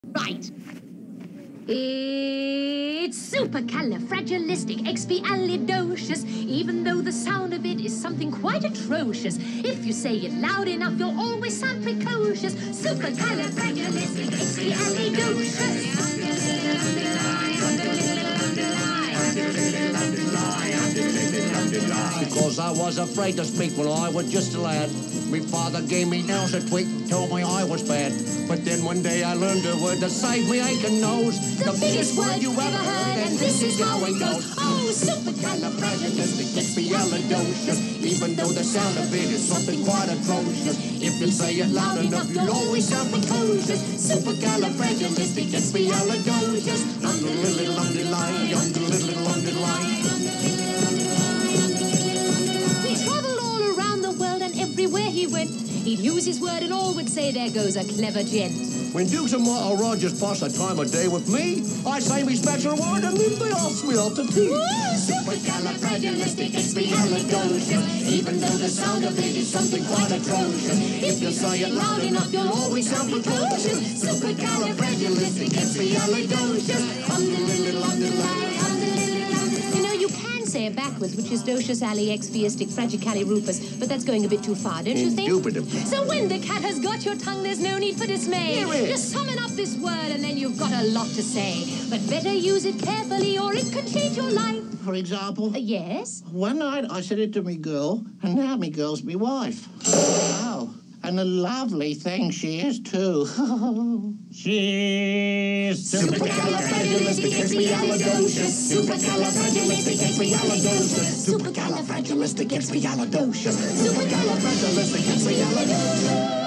Right. It's supercalifragilisticexpialidocious, even though the sound of it is something quite atrocious. If you say it loud enough, you'll always sound precocious. Supercalifragilisticexpialidocious. Because I was afraid to speak when I was just a lad. Me father gave me nails a tweak and told me I was bad. But then one day I learned a word to save me aching nose. The biggest word you ever heard, and this is how it goes. Oh, supercalifragilisticexpialidocious. Even though the sound of it is something quite atrocious. If you say it loud enough, you'll always sound precocious. Supercalifragilisticexpialidocious. Underline. He traveled all around the world, and everywhere he went, he'd use his word and all would say, there goes a clever gent. When Dukes and Martha Rogers pass a time of day with me, I say me special word and then they ask me out to tea. Supercalifragilisticexpialidocious. Even though the sound of it is something quite atrocious. If you say it loud enough, you'll always sound precocious. Supercalifragilisticexpialidocious. Underline. You know, you can say it backwards, which is docious aliexpiasticfragicalirupus, but that's going a bit too far, don't you think? Indubitably. So when the cat has got your tongue, there's no need for dismay. Just summon up this word and then you've got a lot to say. But better use it carefully or it could change your life. For example? Yes? One night I said it to me girl, and now me girl's me wife. Oh, and a lovely thing she is, too. She's Supercalifragilisticexpialidocious. Supercalifragilisticexpialidocious. Supercalifragilisticexpialidocious. Supercalifragilisticexpialidocious.